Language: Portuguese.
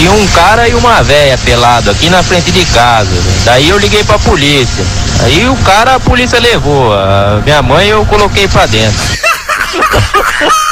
tinha um cara e uma véia pelado aqui na frente de casa. Daí eu liguei pra polícia. Aí a polícia levou. A minha mãe eu coloquei pra dentro.